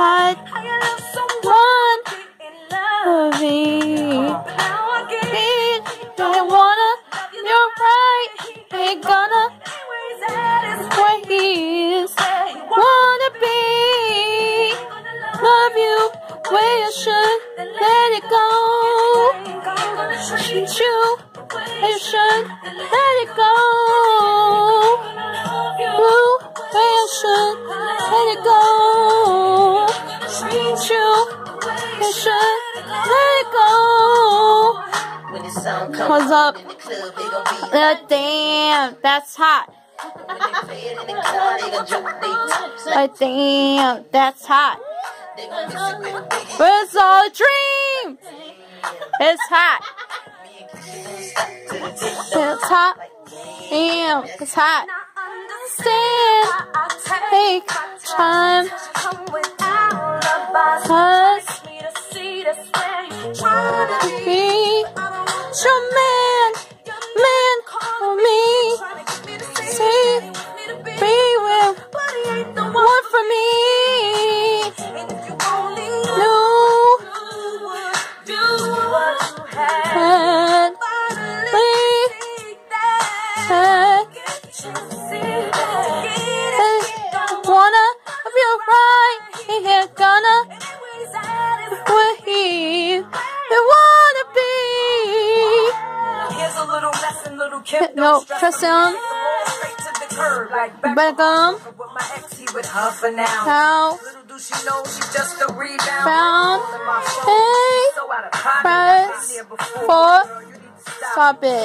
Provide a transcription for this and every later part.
hot. One of me. Don't wanna, you're right. Ain't gonna where he is. Wanna be, love you where you should. Let it go. Treat you where you should. Let it go. Ooh, where you should. Let it go. Treat you where you should. Let it go. What's up? Damn, that's hot. Damn, that's hot. It's all a dream. It's hot. It's hot. Damn, it's hot. Stand. Take time. Cause be your man for me. See, be with one for me. No, and wanna be right here, gonna we're here. Wanna be. No, press on. Better come. Now. Found. Hey. Press. For. Stop it.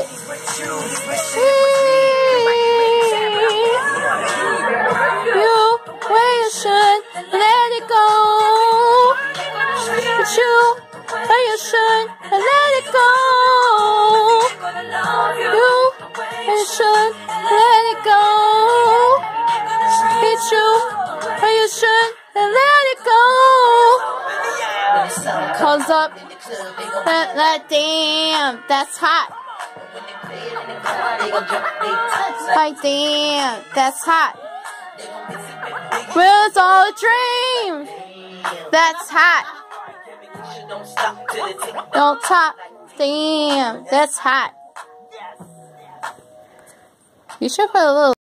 You where you should. Let it go. But you where you should. Let it go. You where you should. Let it go. It's you where you should. Let it go. Close up. That damn. That's hot. Like damn. That's hot. Well, it's all a dream. That's hot. Don't stop. Damn, that's hot. You should put a little